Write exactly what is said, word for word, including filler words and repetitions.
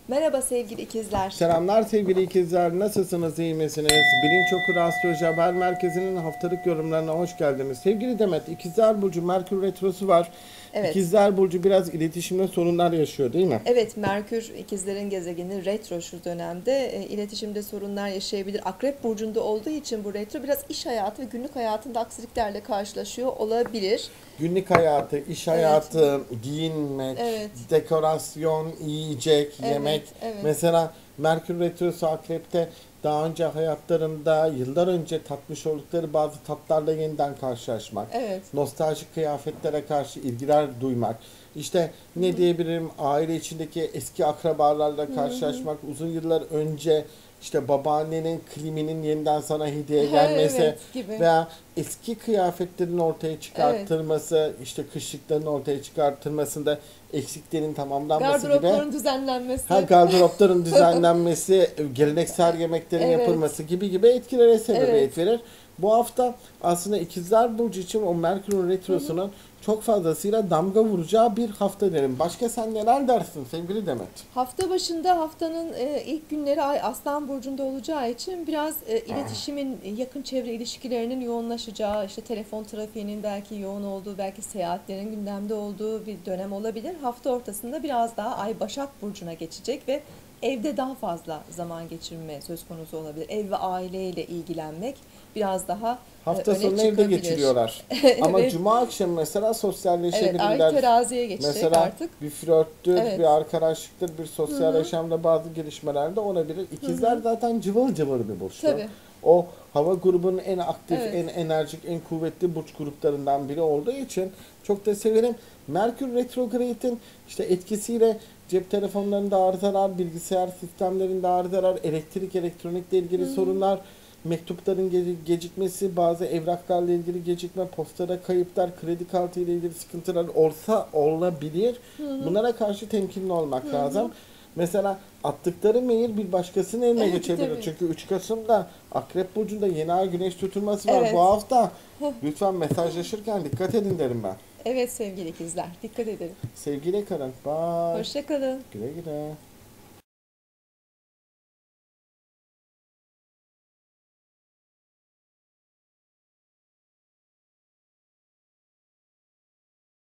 Merhaba sevgili ikizler. Selamlar sevgili ikizler. Nasılsınız, iyi misiniz? Bilinç Okur Astroloji Haber Merkezi'nin haftalık yorumlarına hoş geldiniz. Sevgili Demet, İkizler Burcu Merkür Retrosu var. Evet. İkizler Burcu biraz iletişimde sorunlar yaşıyor değil mi? Evet, Merkür ikizlerin gezegeni retro şu dönemde e, iletişimde sorunlar yaşayabilir. Akrep burcunda olduğu için bu retro biraz iş hayatı ve günlük hayatında aksiliklerle karşılaşıyor olabilir. Günlük hayatı, iş Evet. hayatı, giyinmek, Evet. dekorasyon, yiyecek, Evet, yemek. evet. Mesela Merkür Retrosu Akrep'te daha önce hayatlarında yıllar önce tatmış oldukları bazı tatlarla yeniden karşılaşmak. Evet. Nostaljik kıyafetlere karşı ilgiler duymak. İşte ne diyebilirim, aile içindeki eski akrabalarla karşılaşmak, uzun yıllar önce işte babaannenin kliminin yeniden sana hediye gelmesi Evet gibi. veya eski kıyafetlerin ortaya çıkartılması, işte kışlıkların ortaya çıkartılmasında eksiklerin tamamlanması gibi. Gardıropların düzenlenmesi. Ha, gardıropların düzenlenmesi, geleneksel yemeklerin Evet. yapılması gibi gibi etkilere sebebiyet Evet. verir. Bu hafta aslında İkizler Burcu için o Merkür Retrosu'nun çok fazlasıyla damga vuracağı bir hafta derim. Başka sen neler dersin sevgili Demet? Hafta başında haftanın e, ilk günleri Ay Aslan burcunda olacağı için biraz e, iletişimin, e, yakın çevre ilişkilerinin yoğunlaşacağı, işte telefon trafiğinin belki yoğun olduğu, belki seyahatlerin gündemde olduğu bir dönem olabilir. Hafta ortasında biraz daha Ay Başak burcuna geçecek ve evde daha fazla zaman geçirme söz konusu olabilir. Ev ve aileyle ilgilenmek biraz daha e, Hafta öne sonu evde çıkabilir. geçiriyorlar. Ama Evet. cuma akşamı mesela Evet, Ay sosyalleşebilirler. teraziye geçecek Mesela artık. bir flörttür, Evet. bir arkadaşlıktır, bir Hı sosyal hı. yaşamda bazı gelişmeler de olabilir. Hı İkizler hı. zaten cıvıl cıvıl bir burçtu. Tabii. O hava grubunun en aktif, Evet. en enerjik, en kuvvetli burç gruplarından biri olduğu için çok da severim. Merkür retrograde'in işte etkisiyle cep telefonlarında arızalar, bilgisayar sistemlerinde arızalar, elektrik, elektronikle ilgili Hı hı. sorunlar, mektupların ge- gecikmesi, bazı evraklarla ilgili gecikme, postada kayıplar, kredi kartı ile ilgili sıkıntılar olsa olabilir. Hı hı. Bunlara karşı temkinli olmak Hı hı. lazım. Mesela attıkları mail bir başkasının eline Evet, geçebilir. tabii. Çünkü üç Kasım'da Akrep Burcu'nda yeni ay güneş tutulması var. Evet. Bu hafta lütfen mesajlaşırken dikkat edin derim ben. Evet sevgili ikizler, dikkat edelim. Sevgiyle kalın. Bye. Hoşça kalın. Güle güle.